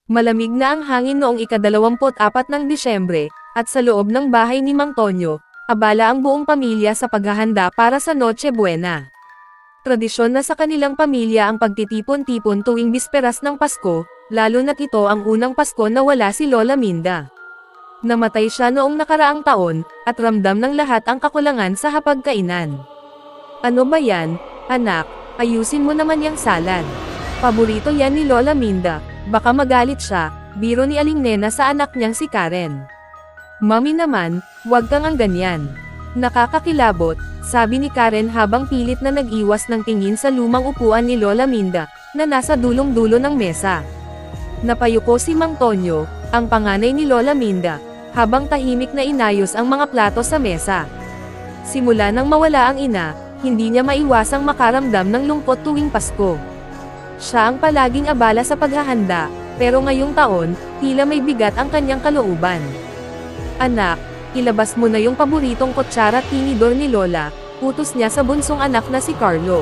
Malamig na ang hangin noong ika-24 ng Disyembre, at sa loob ng bahay ni Mang Tonyo, abala ang buong pamilya sa paghahanda para sa Noche Buena. Tradisyon na sa kanilang pamilya ang pagtitipon-tipon tuwing bisperas ng Pasko, lalo na't ito ang unang Pasko na wala si Lola Minda. Namatay siya noong nakaraang taon, at ramdam ng lahat ang kakulangan sa hapagkainan. Ano ba yan, anak? Ayusin mo naman yang salad. Paborito yan ni Lola Minda, baka magalit siya, biro ni Aling Nena sa anak niyang si Karen. Mami naman, wag kang ang ganyan. Nakakakilabot, sabi ni Karen habang pilit na nag-iwas ng tingin sa lumang upuan ni Lola Minda, na nasa dulong-dulo ng mesa. Napayuko si Mang Tonyo, ang panganay ni Lola Minda, habang tahimik na inayos ang mga plato sa mesa. Simula nang mawala ang ina, hindi niya maiwasang makaramdam ng lungkot tuwing Pasko. Siya ang palaging abala sa paghahanda, pero ngayong taon, tila may bigat ang kanyang kalooban. Anak, ilabas mo na yung paboritong kutsara at tinidor ni Lola, utos niya sa bunsong anak na si Carlo.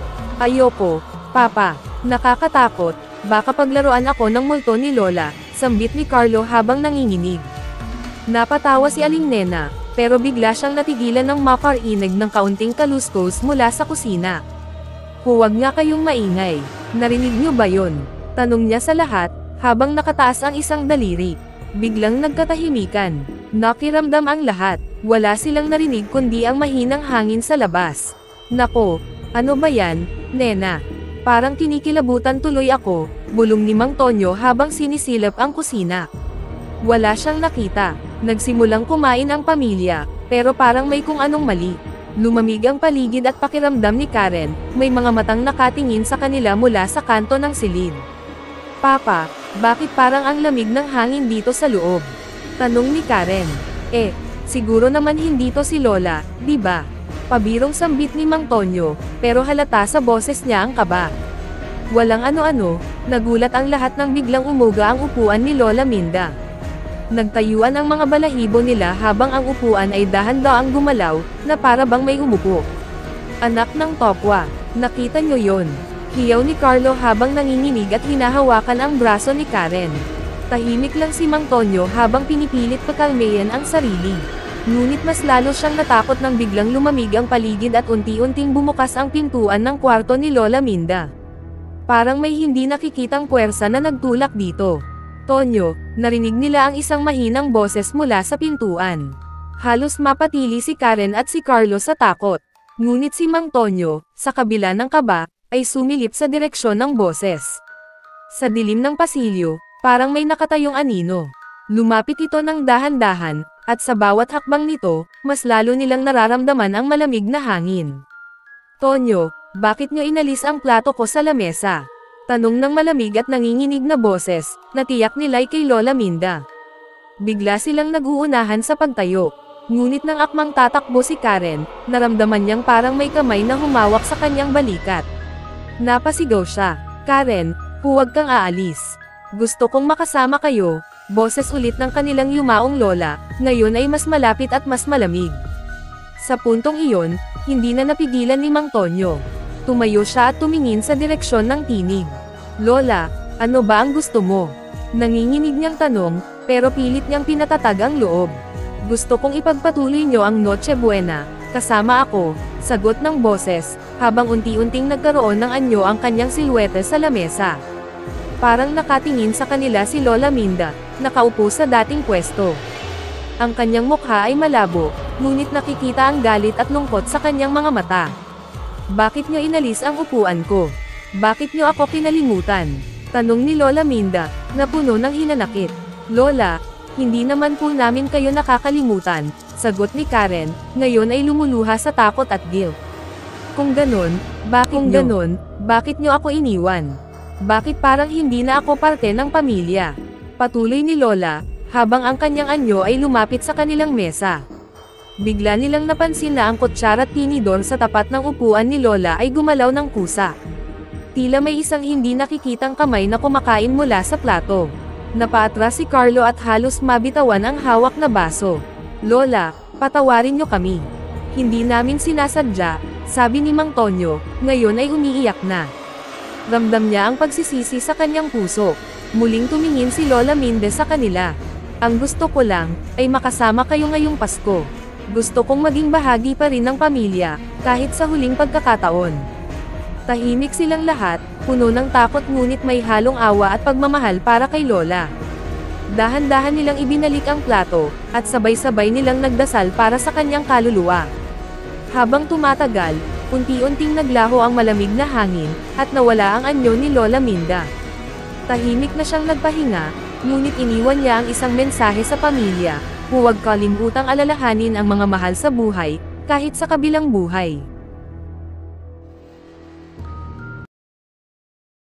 Ayoko, Papa, nakakatakot, baka paglaruan ako ng multo ni Lola, sambit ni Carlo habang nanginginig. Napatawa si Aling Nena, pero bigla siyang natigilan ng makarinig ng kaunting kaluskos mula sa kusina. Huwag nga kayong maingay, narinig niyo ba yon? Tanong niya sa lahat, habang nakataas ang isang daliri. Biglang nagkatahimikan. Nakiramdam ang lahat, wala silang narinig kundi ang mahinang hangin sa labas. Nako, ano ba yan, Nena? Parang kinikilabutan tuloy ako, bulong ni Mang Tonyo habang sinisilap ang kusina. Wala siyang nakita. Nagsimulang kumain ang pamilya, pero parang may kung anong mali. Lumamig ang paligid at pakiramdam ni Karen, may mga matang nakatingin sa kanila mula sa kanto ng silid. Papa, bakit parang ang lamig ng hangin dito sa loob? Tanong ni Karen. Siguro naman hindi to si Lola, di ba? Pabirong sambit ni Mang Tonyo, pero halata sa boses niya ang kaba. Walang ano-ano, nagulat ang lahat nang biglang umuga ang upuan ni Lola Minda. Nagtayuan ang mga balahibo nila habang ang upuan ay dahan-daang gumalaw, na para bang may umupo. Anak ng tokwa, nakita nyo yon? Hiyaw ni Carlo habang nanginginig at hinahawakan ang braso ni Karen. Tahimik lang si Mang Tonyo habang pinipilit pakalmayan ang sarili. Ngunit mas lalo siyang natakot nang biglang lumamig ang paligid at unti-unting bumukas ang pintuan ng kwarto ni Lola Minda. Parang may hindi nakikitang puwersa na nagtulak dito. Tonyo, narinig nila ang isang mahinang boses mula sa pintuan. Halos mapatili si Karen at si Carlo sa takot. Ngunit si Mang Tonyo, sa kabila ng kaba, ay sumilip sa direksyon ng boses. Sa dilim ng pasilyo, parang may nakatayong anino. Lumapit ito ng dahan-dahan, at sa bawat hakbang nito, mas lalo nilang nararamdaman ang malamig na hangin. Tonyo, bakit nyo inalis ang plato ko sa lamesa? Tanong ng malamig at nanginginig na boses, na tiyak nila'y kay Lola Minda. Bigla silang nag-uunahan sa pagtayo. Ngunit nang akmang tatakbo si Karen, naramdaman niyang parang may kamay na humawak sa kanyang balikat. Napasigaw siya. Karen, huwag kang aalis. Gusto kong makasama kayo, boses ulit ng kanilang yumaong lola, ngayon ay mas malapit at mas malamig. Sa puntong iyon, hindi na napigilan ni Mang Tonyo. Tumayo siya at tumingin sa direksyon ng tinig. Lola, ano ba ang gusto mo? Nanginginig niyang tanong, pero pilit niyang pinatatag ang loob. Gusto kong ipagpatuloy niyo ang Noche Buena, kasama ako, sagot ng boses, habang unti-unting nagkaroon ng anyo ang kanyang silwete sa lamesa. Parang nakatingin sa kanila si Lola Minda, nakaupo sa dating pwesto. Ang kanyang mukha ay malabo, ngunit nakikita ang galit at lungkot sa kanyang mga mata. Bakit nyo inalis ang upuan ko? Bakit nyo ako kinalimutan? Tanong ni Lola Minda, na puno ng hinanakit. Lola, hindi naman po namin kayo nakakalimutan, sagot ni Karen, ngayon ay lumuluha sa takot at guilt. Kung ganon, bakit nyo ako iniwan? Bakit parang hindi na ako parte ng pamilya? Patuloy ni Lola, habang ang kanyang anyo ay lumapit sa kanilang mesa. Bigla nilang napansin na ang kutsara at tinidor sa tapat ng upuan ni Lola ay gumalaw ng kusa. Tila may isang hindi nakikitang kamay na kumakain mula sa plato. Napaatras si Carlo at halos mabitawan ang hawak na baso. Lola, patawarin niyo kami. Hindi namin sinasadya, sabi ni Mang Tonyo, ngayon ay umiiyak na. Ramdam niya ang pagsisisi sa kanyang puso. Muling tumingin si Lola Minde sa kanila. Ang gusto ko lang, ay makasama kayo ngayong Pasko. Gusto kong maging bahagi pa rin ng pamilya, kahit sa huling pagkakataon. Tahimik silang lahat, puno ng takot ngunit may halong awa at pagmamahal para kay Lola. Dahan-dahan nilang ibinalik ang plato, at sabay-sabay nilang nagdasal para sa kanyang kaluluwa. Habang tumatagal, unti-unting naglaho ang malamig na hangin, at nawala ang anyo ni Lola Minda. Tahimik na siyang nagpahinga, ngunit iniwan niya ang isang mensahe sa pamilya: huwag kalimutang alalahanin ang mga mahal sa buhay, kahit sa kabilang buhay.